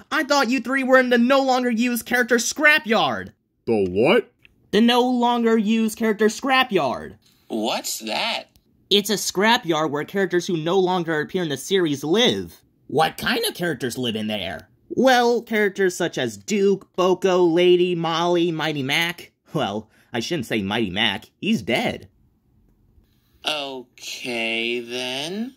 I thought you three were in the no longer used character scrapyard. The what? The no longer used character scrapyard. What's that? It's a scrapyard where characters who no longer appear in the series live. What kind of characters live in there? Well, characters such as Duke, Boco, Lady, Molly, Mighty Mac. Well, I shouldn't say Mighty Mac. He's dead. Okay, then.